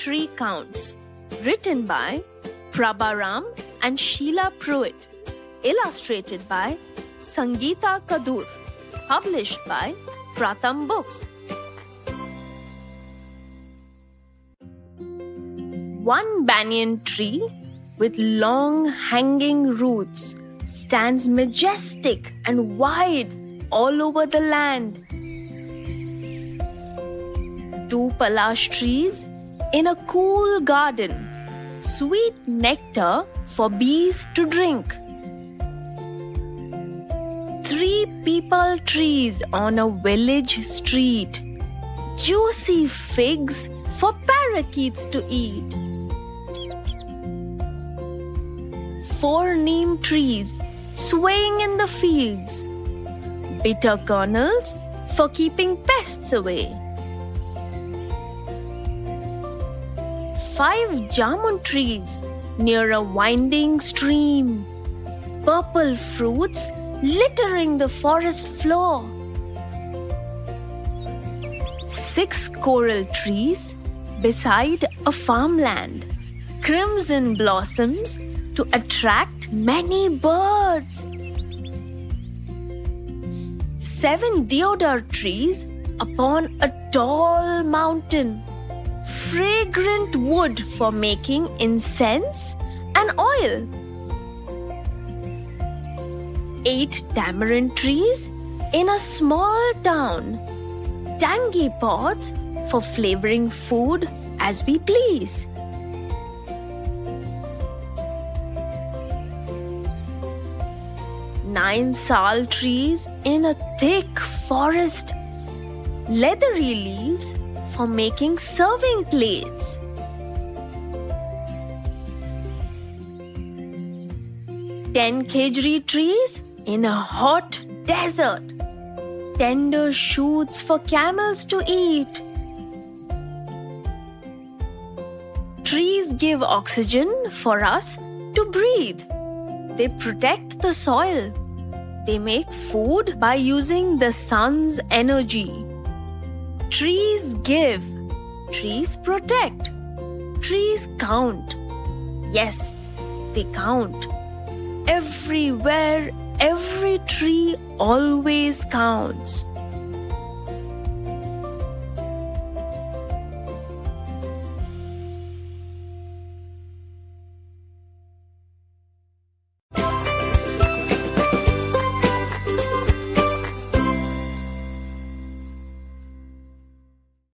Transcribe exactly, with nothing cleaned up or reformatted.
Tree Counts, written by Praba and Sheela Preuitt, illustrated by Sangeetha Kadur, published by Pratham Books. One banyan tree with long hanging roots stands majestic and wide all over the land. Two palash trees in a cool garden, sweet nectar for bees to drink. Three Pipal trees on a village street, juicy figs for parakeets to eat. Four neem trees swaying in the fields, bitter kernels for keeping pests away. Five jamun trees near a winding stream, purple fruits littering the forest floor. Six coral trees beside a farmland, crimson blossoms to attract many birds. Seven deodar trees upon a tall mountain, fragrant wood for making incense and oil. Eight tamarind trees in a small town, tangy pods for flavoring food as we please. Nine sal trees in a thick forest, leathery leaves for making serving plates. Ten khejri trees in a hot desert, tender shoots for camels to eat. Trees give oxygen for us to breathe. They protect the soil. They make food by using the sun's energy. Trees give. Trees protect. Trees count. Yes, they count. Everywhere, every tree always counts.